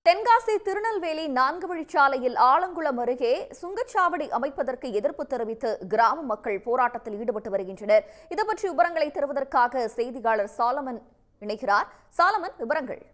தென்காசி திருநெல்வேலி 4 வழிச்சாலையில் ஆலங்குளம் அருகே சுங்கச்சாவடி அமைப்பதற்கு எதிர்ப்பு தெரிவித்து கிராம மக்கள் போராட்டத்தில் ஈடுபட்டு வருகின்றனர். இதுபற்றி விவரங்களை தருவதற்காக செய்தியாளர் சாலமன் இணைகிறார். சாலமன், விவரங்கள்.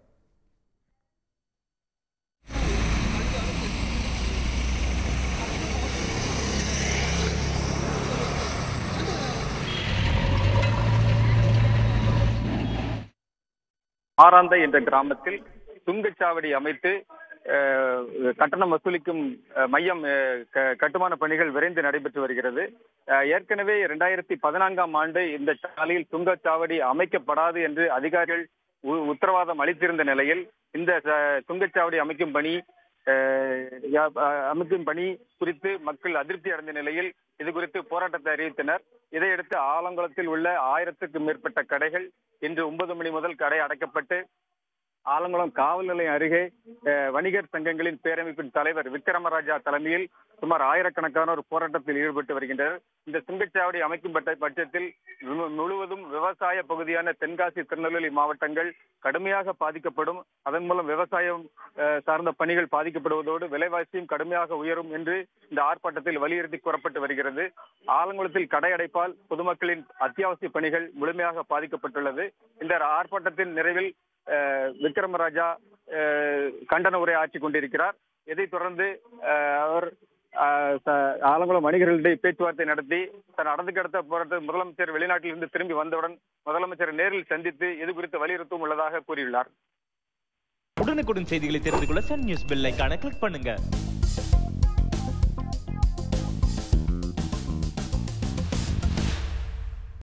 ஆராந்தை என்ற கிராமத்தில் சுங்கச்சாவடி அமைத்து கட்டணம் வசூலிக்கும் மையம் கட்டுமான பணிகள் விரைந்து நடைபெற்று வருகிறது. ஏற்கனவே 2014ஆம் ஆண்டு இந்த சாலையில் சுங்கச்சாவடி அமைக்கப்படாது என்று அதிகாரிகள் உத்தரவாதம் அளித்திருந்த நிலையில் இந்த சுங்கச்சாவடி அமைக்கும் பணி குறித்து மக்கள் அதிருப்தி அடைந்த நிலையில் இது குறித்து போராட்டத்தை அறிவித்தனர். இதையடுத்து ஆலங்குளத்தில் உள்ள 1000க்கும் மேற்பட்ட கடைகள் இன்று 9 மணி முதல் கடை அடைக்கப்பட்டு ஆலங்குளம் காவல் நிலையம் அருகே வணிகர் சங்கங்களின் பேரமைப்பின் தலைவர் விக்ரமராஜா தலைமையில் சுமார் ஆயிரக்கணக்கானோர் போராட்டத்தில் ஈடுபட்டு வருகின்றனர். இந்த சுங்கச்சாவடி அமைக்கும் பட்சத்தில் முழுவதும் விவசாய பகுதியான தென்காசி, திருநெல்வேலி மாவட்டங்கள் கடுமையாக பாதிக்கப்படும். அதன் மூலம் விவசாயம் சார்ந்த பணிகள் பாதிக்கப்படுவதோடு விலைவாசியும் கடுமையாக உயரும் என்று இந்த ஆர்ப்பாட்டத்தில் வலியுறுத்தி கூறப்பட்டு வருகிறது. ஆலங்குளத்தில் கடை அடைப்பால் பொதுமக்களின் அத்தியாவசிய பணிகள் முழுமையாக பாதிக்கப்பட்டுள்ளது. இந்த ஆர்ப்பாட்டத்தின் நிறைவில் விக்ரமராஜா கண்டன உரை ஆற்றிக் கொண்டிருக்கிறார். இதைத் தொடர்ந்து அவர் ஆலங்குளம் வணிகர்களிடையே பேச்சுவார்த்தை நடத்தி நடந்து கடத்த போராட்ட முதலமைச்சர் வெளிநாட்டில் இருந்து திரும்பி வந்தவுடன் முதலமைச்சரை நேரில் சந்தித்து இது குறித்து வலியுறுத்தும் உள்ளதாக கூறியுள்ளார். உடனுக்குடன் செய்திகளை தெரிந்து கொள்ள சன் நியூஸ் பெல் ஐகானை கிளிக் பண்ணுங்க.